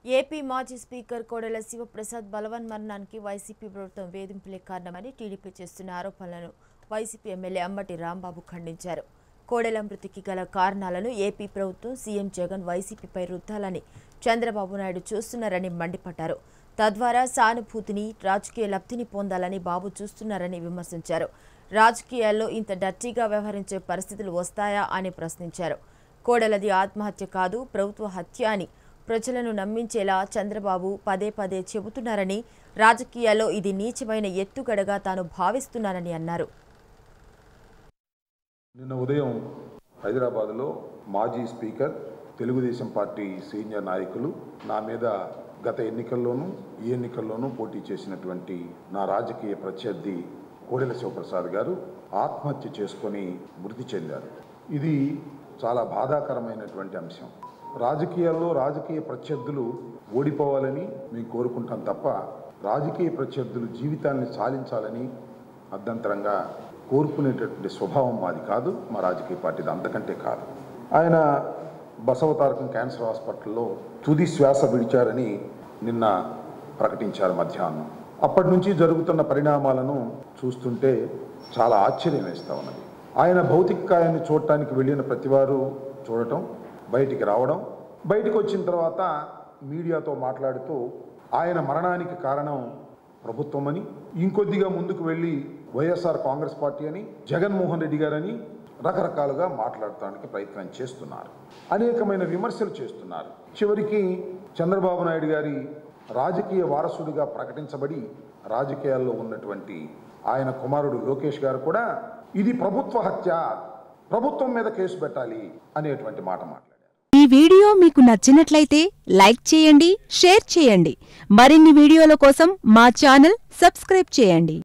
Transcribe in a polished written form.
AP మాజీ speaker Kodela Sivaprasad బలవన్మరణానికి YCP ప్రభుత్వం వేధింపులే కారణమని టీడీపీ చేస్తున్న ఆరోపణలను వైసీపీ ఎమ్మెల్యే అంబటి రాంబాబు ఖండించారు. కోడెల మృతికి గల కారణాలను ఏపీ ప్రభుత్వం సీఎం జగన్ వైసీపీపై రుద్దాలని చంద్రబాబు నాయుడు చూస్తున్నారని మండిపడ్డారు. తద్వారా సానుభూతిని, రాజకీయ లబ్ధిని పొందాలని బాబు చూస్తున్నారని విమర్శించారు. రాజకీయాల్లో ఇంత డర్టీగా వ్యవహరించే పరిస్థితులు వస్తాయా అని ప్రశ్నించారు. కోడెలది ఆత్మహత్య కాదు, ప్రభుత్వ హత్య అని ప్రజలను నమ్మించేలా చంద్రబాబు పదే పదే చెబుతున్నారని, రాజకీయాల్లో ఇది నీచమైన ఎత్తుగడగా తాను భావిస్తున్నానని అన్నారు. నిన్న ఉదయం హైదరాబాద్లో మాజీ స్పీకర్, తెలుగుదేశం పార్టీ సీనియర్ నాయకులు నా మీద గత ఎన్నికల్లోనూ ఈ ఎన్నికల్లోనూ పోటీ చేసినటువంటి నా రాజకీయ ప్రత్యర్థి కోడెల శివప్రసాద్ గారు ఆత్మహత్య చేసుకొని మృతి చెందారు. ఇది చాలా బాధాకరమైనటువంటి అంశం. రాజకీయాల్లో రాజకీయ ప్రత్యర్థులు ఓడిపోవాలని మేము కోరుకుంటాం తప్ప రాజకీయ ప్రత్యర్థులు జీవితాన్ని సాధించాలని అర్ధంతరంగా కోరుకునేటటువంటి స్వభావం మాది కాదు, మా రాజకీయ పార్టీది అంతకంటే కాదు. ఆయన బసవతారకం క్యాన్సర్ హాస్పిటల్లో తుది శ్వాస విడిచారని నిన్న ప్రకటించారు మధ్యాహ్నం. అప్పటి నుంచి జరుగుతున్న పరిణామాలను చూస్తుంటే చాలా ఆశ్చర్యం వేస్తూ ఉన్నది. ఆయన భౌతిక కాయాన్ని చూడటానికి వెళ్ళిన ప్రతివారు చూడటం, బయటికి రావడం, బయటకు వచ్చిన తర్వాత మీడియాతో మాట్లాడుతూ ఆయన మరణానికి కారణం ప్రభుత్వం అని, ఇంకొద్దిగా ముందుకు వెళ్ళి వైఎస్ఆర్ కాంగ్రెస్ పార్టీ అని, జగన్మోహన్ రెడ్డి గారని రకరకాలుగా మాట్లాడటానికి ప్రయత్నం చేస్తున్నారు. అనేకమైన విమర్శలు చేస్తున్నారు. చివరికి చంద్రబాబు నాయుడు గారి రాజకీయ వారసుడిగా ప్రకటించబడి రాజకీయాల్లో ఉన్నటువంటి ఆయన కుమారుడు లోకేష్ గారు కూడా ఇది ప్రభుత్వ హత్య, ప్రభుత్వం మీద కేసు పెట్టాలి అనేటువంటి మాట మాట్లాడారు. ఈ వీడియో మీకు నచ్చినట్లయితే లైక్ చేయండి, షేర్ చేయండి. మరిన్ని వీడియోల కోసం మా ఛానల్ సబ్స్క్రైబ్ చేయండి.